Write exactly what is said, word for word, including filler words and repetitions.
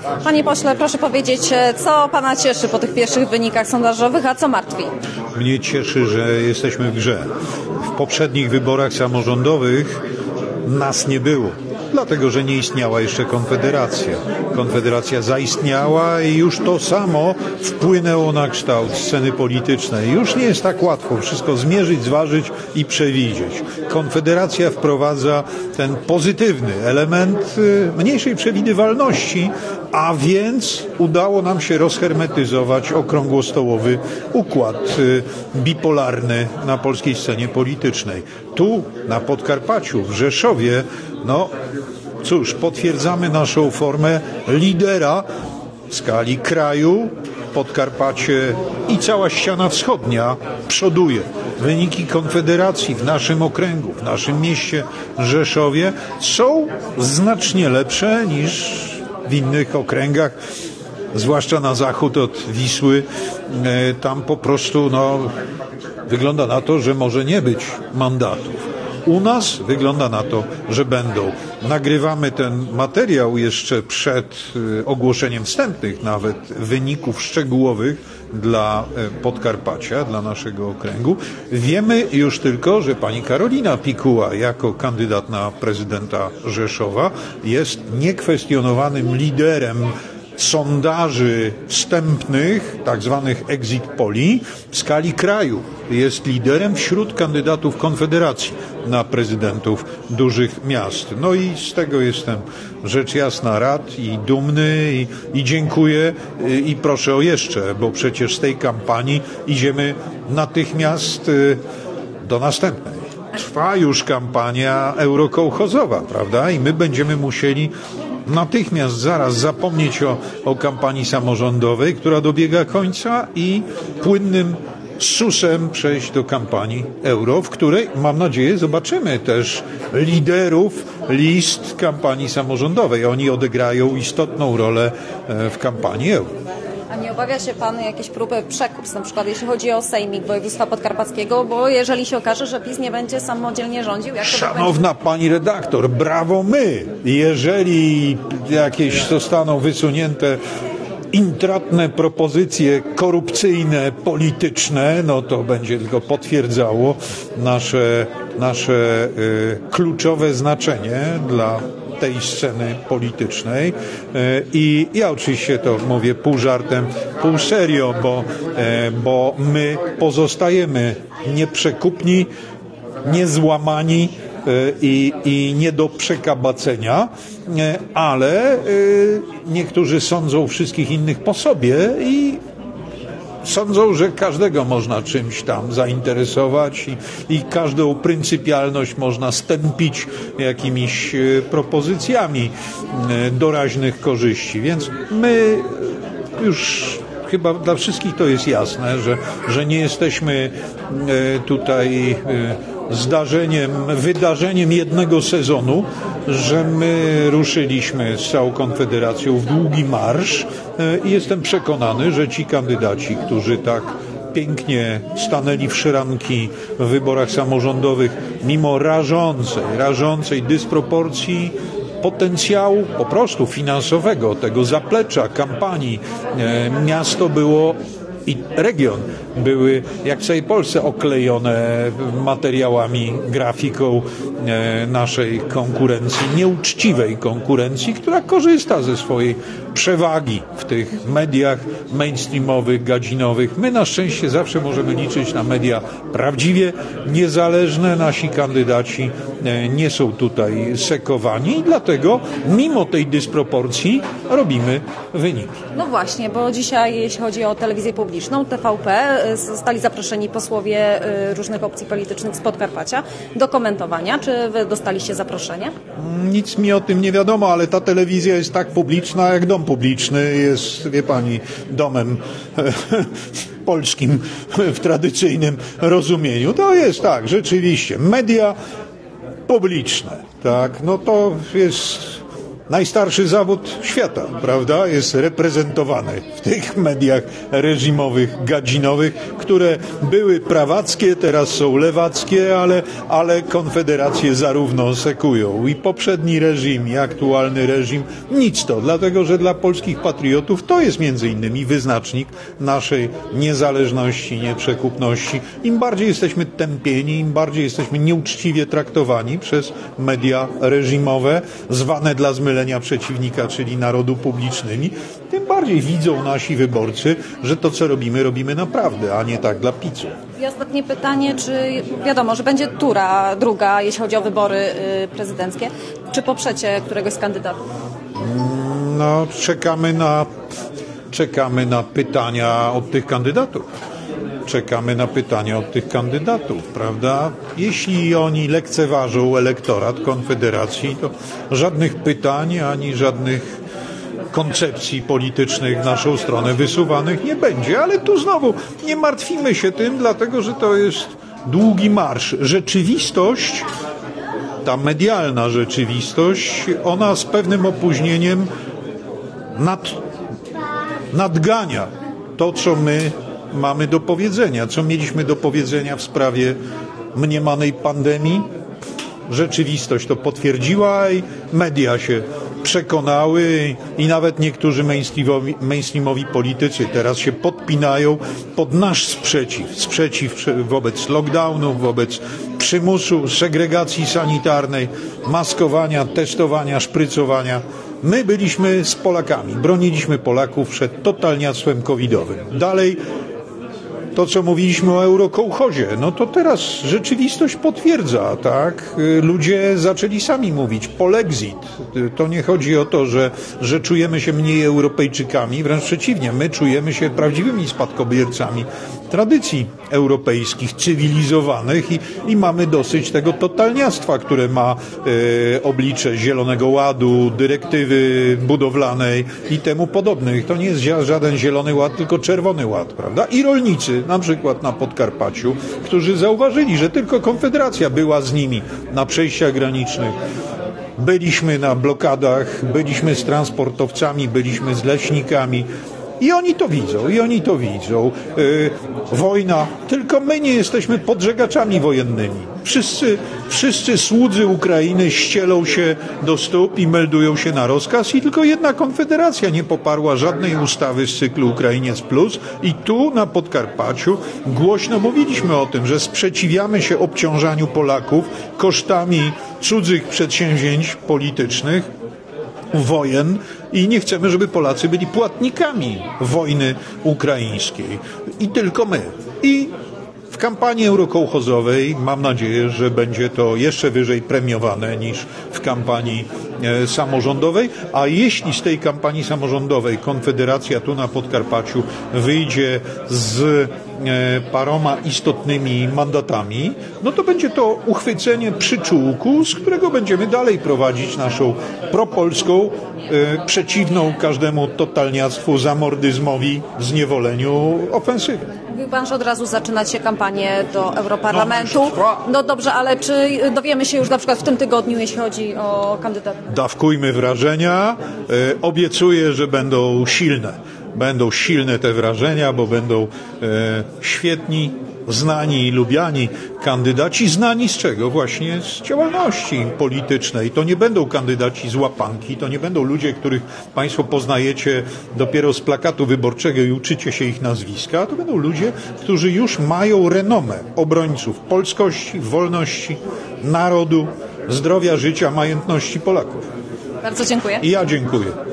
Panie pośle, proszę powiedzieć, co pana cieszy po tych pierwszych wynikach sondażowych, a co martwi? Mnie cieszy, że jesteśmy w grze. W poprzednich wyborach samorządowych nas nie było, dlatego że nie istniała jeszcze Konfederacja. Konfederacja zaistniała i już to samo wpłynęło na kształt sceny politycznej. Już nie jest tak łatwo wszystko zmierzyć, zważyć i przewidzieć. Konfederacja wprowadza ten pozytywny element mniejszej przewidywalności, a więc udało nam się rozhermetyzować okrągłostołowy układ bipolarny na polskiej scenie politycznej. Tu, na Podkarpaciu, w Rzeszowie, no cóż, potwierdzamy naszą formę lidera w skali kraju. Podkarpacie i cała ściana wschodnia przoduje. Wyniki Konfederacji w naszym okręgu, w naszym mieście Rzeszowie są znacznie lepsze niż w innych okręgach, zwłaszcza na zachód od Wisły. Tam po prostu no, wygląda na to, że może nie być mandatów. U nas wygląda na to, że będą. Nagrywamy ten materiał jeszcze przed ogłoszeniem wstępnych nawet wyników szczegółowych dla Podkarpacia, dla naszego okręgu. Wiemy już tylko, że pani Karolina Pikuła jako kandydat na prezydenta Rzeszowa jest niekwestionowanym liderem sondaży wstępnych, tak zwanych exit poli, w skali kraju. Jest liderem wśród kandydatów Konfederacji na prezydentów dużych miast. No i z tego jestem rzecz jasna rad i dumny i, i dziękuję i, i proszę o jeszcze, bo przecież z tej kampanii idziemy natychmiast do następnej. Trwa już kampania eurokołchozowa, prawda? I my będziemy musieli natychmiast zaraz zapomnieć o, o kampanii samorządowej, która dobiega końca i płynnym susem przejść do kampanii euro, w której, mam nadzieję, zobaczymy też liderów list kampanii samorządowej. Oni odegrają istotną rolę w kampanii euro. A nie obawia się pan jakiejś próby przekupstw, na przykład jeśli chodzi o Sejmik Województwa Podkarpackiego, bo jeżeli się okaże, że PiS nie będzie samodzielnie rządził... Jak to Szanowna będzie... pani redaktor, brawo my! Jeżeli jakieś zostaną wysunięte intratne propozycje korupcyjne, polityczne, no to będzie tylko potwierdzało nasze, nasze y, kluczowe znaczenie dla tej sceny politycznej. I ja oczywiście to mówię pół żartem, pół serio, bo, bo my pozostajemy nieprzekupni, niezłamani i, i nie do przekabacenia, ale niektórzy sądzą wszystkich innych po sobie i sądzą, że każdego można czymś tam zainteresować i, i każdą pryncypialność można stępić jakimiś propozycjami doraźnych korzyści. Więc my już chyba dla wszystkich to jest jasne, że, że nie jesteśmy tutaj zdarzeniem, wydarzeniem jednego sezonu, że my ruszyliśmy z całą Konfederacją w długi marsz i jestem przekonany, że ci kandydaci, którzy tak pięknie stanęli w szranki w wyborach samorządowych, mimo rażącej, rażącej dysproporcji potencjału po prostu finansowego, tego zaplecza kampanii, miasto było i region były, jak w całej Polsce, oklejone materiałami, grafiką naszej konkurencji, nieuczciwej konkurencji, która korzysta ze swojej przewagi w tych mediach mainstreamowych, gadzinowych. My na szczęście zawsze możemy liczyć na media prawdziwie niezależne. Nasi kandydaci nie są tutaj sekowani i dlatego mimo tej dysproporcji robimy wyniki. No właśnie, bo dzisiaj, jeśli chodzi o telewizję publiczną, T V P, zostali zaproszeni posłowie różnych opcji politycznych z Podkarpacia do komentowania. Czy wy dostaliście zaproszenie? Nic mi o tym nie wiadomo, ale ta telewizja jest tak publiczna, jak dom publiczny. Jest, wie pani, domem polskim w tradycyjnym rozumieniu. To jest tak, rzeczywiście. Media publiczne, tak, no to jest najstarszy zawód świata, prawda, jest reprezentowany w tych mediach reżimowych, gadzinowych, które były prawackie, teraz są lewackie, ale, ale konfederacje zarówno sekują. I poprzedni reżim, i aktualny reżim, nic to, dlatego że dla polskich patriotów to jest między innymi wyznacznik naszej niezależności, nieprzekupności. Im bardziej jesteśmy tępieni, im bardziej jesteśmy nieuczciwie traktowani przez media reżimowe, zwane dla zmylenia przeciwnika, czyli narodu publicznymi, tym bardziej widzą nasi wyborcy, że to, co robimy, robimy naprawdę, a nie tak dla piców. I ostatnie pytanie, czy wiadomo, że będzie tura druga, jeśli chodzi o wybory prezydenckie, czy poprzecie któregoś z kandydatów? No, czekamy na, czekamy na pytania od tych kandydatów. Czekamy na pytania od tych kandydatów, prawda? Jeśli oni lekceważą elektorat Konfederacji, to żadnych pytań ani żadnych koncepcji politycznych w naszą stronę wysuwanych nie będzie. Ale tu znowu nie martwimy się tym, dlatego że to jest długi marsz. Rzeczywistość, ta medialna rzeczywistość, ona z pewnym opóźnieniem nad, nadgania to, co my mamy do powiedzenia. Co mieliśmy do powiedzenia w sprawie mniemanej pandemii? Rzeczywistość to potwierdziła i media się przekonały i nawet niektórzy mainstreamowi, mainstreamowi politycy teraz się podpinają pod nasz sprzeciw. Sprzeciw wobec lockdownów, wobec przymusu, segregacji sanitarnej, maskowania, testowania, szprycowania. My byliśmy z Polakami, broniliśmy Polaków przed totalniactwem covidowym. Dalej to, co mówiliśmy o eurokołchozie, no to teraz rzeczywistość potwierdza, tak? Ludzie zaczęli sami mówić polexit. To nie chodzi o to, że, że czujemy się mniej Europejczykami, wręcz przeciwnie, my czujemy się prawdziwymi spadkobiercami tradycji europejskich, cywilizowanych i, i mamy dosyć tego totalniactwa, które ma e, oblicze Zielonego Ładu, dyrektywy budowlanej i temu podobnych. To nie jest żaden Zielony Ład, tylko Czerwony Ład, prawda? I rolnicy, na przykład na Podkarpaciu, którzy zauważyli, że tylko Konfederacja była z nimi na przejściach granicznych. Byliśmy na blokadach, byliśmy z transportowcami, byliśmy z leśnikami. I oni to widzą, i oni to widzą. Yy, wojna, tylko my nie jesteśmy podżegaczami wojennymi. Wszyscy, wszyscy słudzy Ukrainy ścielą się do stóp i meldują się na rozkaz i tylko jedna Konfederacja nie poparła żadnej ustawy z cyklu Ukrainiec Plus i tu na Podkarpaciu głośno mówiliśmy o tym, że sprzeciwiamy się obciążaniu Polaków kosztami cudzych przedsięwzięć politycznych, wojen i nie chcemy, żeby Polacy byli płatnikami wojny ukraińskiej. I tylko my. I w kampanii eurokołchozowej mam nadzieję, że będzie to jeszcze wyżej premiowane niż w kampanii e, samorządowej, a jeśli z tej kampanii samorządowej Konfederacja tu na Podkarpaciu wyjdzie z e, paroma istotnymi mandatami, no to będzie to uchwycenie przyczółku, z którego będziemy dalej prowadzić naszą propolską, e, przeciwną każdemu totalniactwu, zamordyzmowi, zniewoleniu ofensywę. Mówił pan, że od razu zaczynać się kampanię do Europarlamentu. No dobrze, ale czy dowiemy się już na przykład w tym tygodniu, jeśli chodzi o kandydatów? Dawkujmy wrażenia. E, obiecuję, że będą silne. Będą silne te wrażenia, bo będą e, świetni, znani i lubiani kandydaci. Znani z czego? Właśnie z działalności politycznej. To nie będą kandydaci z łapanki, to nie będą ludzie, których państwo poznajecie dopiero z plakatu wyborczego i uczycie się ich nazwiska. To będą ludzie, którzy już mają renomę obrońców polskości, wolności, narodu, zdrowia, życia, majętności Polaków. Bardzo dziękuję. I ja dziękuję.